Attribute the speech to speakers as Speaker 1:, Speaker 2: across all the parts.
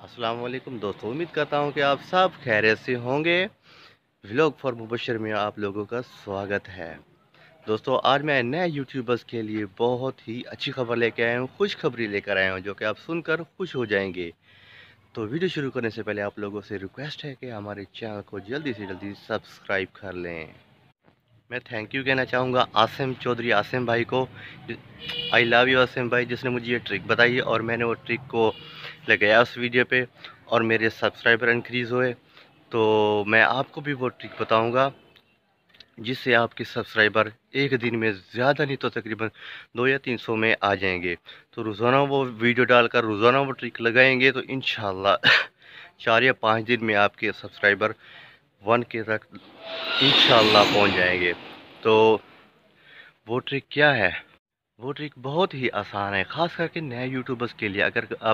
Speaker 1: अस्सलाम वालेकुम दोस्तों, उम्मीद करता हूँ कि आप सब खैरियत से होंगे। व्लॉग फॉर मुबशर में आप लोगों का स्वागत है। दोस्तों, आज मैं नए यूट्यूबर्स के लिए बहुत ही अच्छी खबर लेकर आया हूँ, खुशखबरी लेकर आया हूँ जो कि आप सुनकर खुश हो जाएंगे। तो वीडियो शुरू करने से पहले आप लोगों से रिक्वेस्ट है कि हमारे चैनल को जल्दी से जल्दी सब्सक्राइब कर लें। मैं थैंक यू कहना चाहूँगा आसिम चौधरी आसिम भाई को। आई लव यू आसिम भाई, जिसने मुझे ये ट्रिक बताई और मैंने वो ट्रिक को लगाया उस वीडियो पे और मेरे सब्सक्राइबर इंक्रीज़ हुए। तो मैं आपको भी वो ट्रिक बताऊंगा जिससे आपके सब्सक्राइबर एक दिन में ज़्यादा नहीं तो तकरीबन 200 या 300 में आ जाएंगे। तो रोज़ाना वो वीडियो डालकर रोज़ाना वो ट्रिक लगाएंगे तो इंशाल्लाह 4 या 5 दिन में आपके सब्सक्राइबर 1K तक इंशाल्लाह पहुंच जाएंगे। तो वो ट्रिक क्या है? वो ट्रिक बहुत ही आसान है, ख़ास करके नए यूट्यूबर्स के लिए।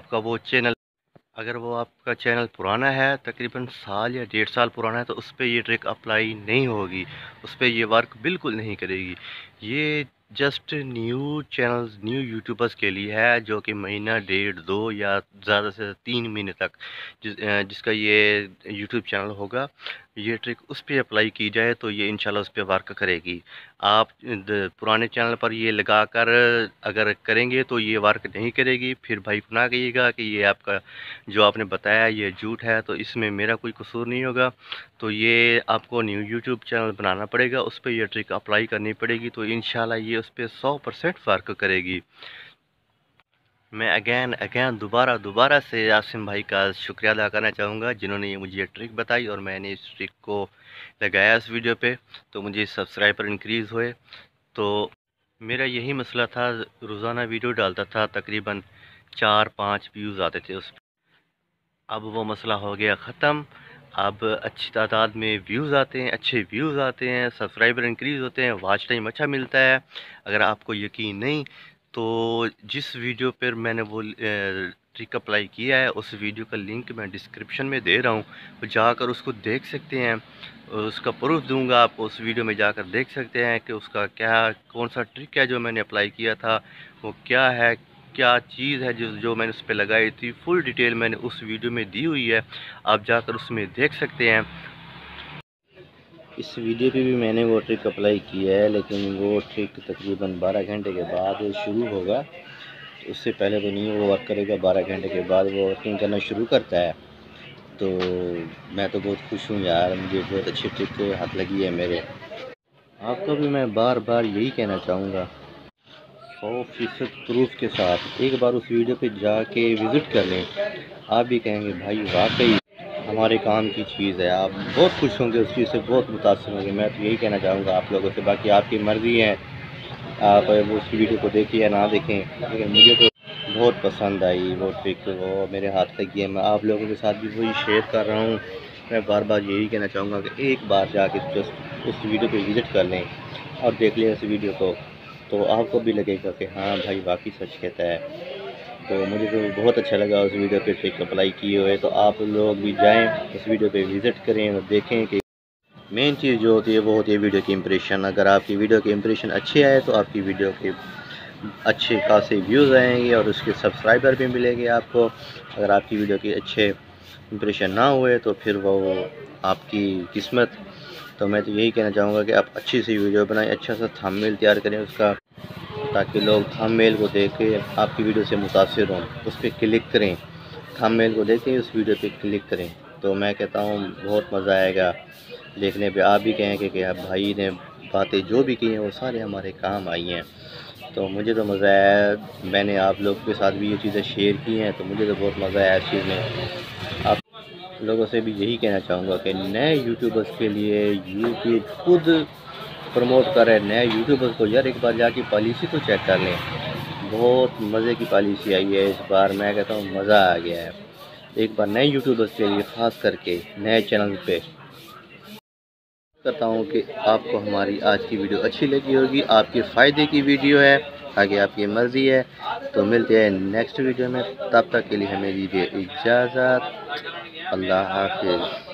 Speaker 1: अगर वो आपका चैनल पुराना है, तकरीबन साल या 1.5 साल पुराना है, तो उस पर ये ट्रिक अप्लाई नहीं होगी, उस पर ये वर्क बिल्कुल नहीं करेगी। ये just new channels, new YouTubers के लिए है जो कि महीना, डेढ़, 2 या ज़्यादा से 3 महीने तक जिसका ये यूट्यूब चैनल होगा। ये ट्रिक उस पर अप्लाई की जाए तो ये इंशाल्लाह उस पर वर्क करेगी। आप पुराने चैनल पर ये लगाकर अगर करेंगे तो ये वर्क नहीं करेगी। फिर भाई को ना कहिएगा कि ये आपका जो आपने बताया ये झूठ है, तो इसमें मेरा कोई कसूर नहीं होगा। तो ये आपको न्यू यूट्यूब चैनल बनाना पड़ेगा, उस पर ये ट्रिक अप्लाई करनी पड़ेगी, तो इंशाल्लाह ये उस पर 100% वर्क करेगी। मैं अगेन दोबारा से आसिम भाई का शुक्रिया अदा करना चाहूँगा जिन्होंने ये मुझे ट्रिक बताई और मैंने इस ट्रिक को लगाया इस वीडियो पे, तो मुझे सब्सक्राइबर इंक्रीज़ हुए। तो मेरा यही मसला था, रोज़ाना वीडियो डालता था, तकरीबन 4-5 व्यूज़ आते थे उस। अब वो मसला हो गया ख़त्म। अब अच्छी तादाद में व्यूज़ आते हैं, अच्छे व्यूज़ आते हैं, सब्सक्राइबर इंक्रीज़ होते हैं, वॉच टाइम अच्छा मिलता है। अगर आपको यकीन नहीं तो जिस वीडियो पर मैंने वो ट्रिक अप्लाई किया है, उस वीडियो का लिंक मैं डिस्क्रिप्शन में दे रहा हूँ, तो जाकर उसको देख सकते हैं। उसका प्रूफ दूंगा, आप उस वीडियो में जाकर देख सकते हैं कि उसका क्या, कौन सा ट्रिक है जो मैंने अप्लाई किया था, वो क्या है, क्या चीज़ है जो मैंने उस पर लगाई थी। फुल डिटेल मैंने उस वीडियो में दी हुई है, आप जाकर उसमें देख सकते हैं। इस वीडियो पे भी मैंने वो ट्रिक अप्लाई किया है, लेकिन वो ट्रिक तकरीबन 12 घंटे के बाद शुरू होगा। उससे पहले तो नहीं वो वर्क करेगा, 12 घंटे के बाद वो वर्किंग करना शुरू करता है। तो मैं तो बहुत खुश हूँ यार, मुझे बहुत अच्छी ट्रिक हाथ लगी है मेरे। आपको भी मैं बार बार यही कहना चाहूँगा, 100% प्रूफ के साथ एक बार उस वीडियो पे जाके विज़िट कर लें। आप भी कहेंगे भाई वाकई हमारे काम की चीज़ है, आप बहुत खुश होंगे, उस चीज़ से बहुत मुतासिर होंगे। मैं तो यही कहना चाहूँगा आप लोगों से, बाकी आपकी मर्ज़ी है, आप वो उस वीडियो को देखें या ना देखें, लेकिन मुझे तो बहुत पसंद आई वो ट्रिक, वो मेरे हाथ लगी है। मैं आप लोगों के साथ भी वही शेयर कर रहा हूँ। मैं बार बार यही कहना चाहूँगा कि एक बार जाके जस्ट उस वीडियो पे विज़िट कर लें और देख लें उस वीडियो को, तो आपको भी लगेगा कि हाँ भाई वाकई सच कहता है। तो मुझे तो बहुत अच्छा लगा उस वीडियो पे ट्रिक अप्लाई किए हुए। तो आप लोग भी जाएँ उस वीडियो पे विज़िट करें और देखें कि मेन चीज़ जो होती है वो होती है वीडियो की इम्प्रेशन। अगर आपकी वीडियो की इम्प्रेशन अच्छी आए तो आपकी वीडियो के अच्छे खासे व्यूज़ आएंगे और उसके सब्सक्राइबर भी मिलेंगे आपको। अगर आपकी वीडियो के अच्छे इम्प्रेशन ना हुए तो फिर वो आपकी किस्मत। तो मैं तो यही कहना चाहूँगा कि आप अच्छी सी वीडियो बनाएं, अच्छा सा थंबनेल तैयार करें उसका, ताकि लोग थंबनेल को देख के आपकी वीडियो से मुतासिर हों, उस पर क्लिक करें, थंबनेल को देख के उस वीडियो पे क्लिक करें। तो मैं कहता हूँ बहुत मज़ा आएगा देखने पे। आप भी कहेंगे कि आप भाई ने बातें जो भी की हैं वो सारे हमारे काम आई हैं। तो मुझे तो मज़ा आया, मैंने आप लोग के साथ भी ये चीज़ें शेयर की हैं, तो मुझे तो बहुत मज़ा आया इस चीज़ में। आप लोगों से भी यही कहना चाहूँगा कि नए यूट्यूबर्स के लिए यूट्यूब खुद प्रमोट कर रहे हैं नए यूट्यूबर्स को। यार एक बार जाके पॉलिसी तो चेक कर लें, बहुत मज़े की पॉलिसी आई है इस बार। मैं कहता हूँ मज़ा आ गया है। एक बार नए यूट्यूबर्स के लिए, ख़ास करके नए चैनल पे करता हूँ कि आपको हमारी आज की वीडियो अच्छी लगी होगी, आपके फ़ायदे की वीडियो है, आगे आपकी मर्ज़ी है। तो मिलते हैं नेक्स्ट वीडियो में, तब तक के लिए हमें दीजिए इजाज़त। अल्लाह हाफ़िज़।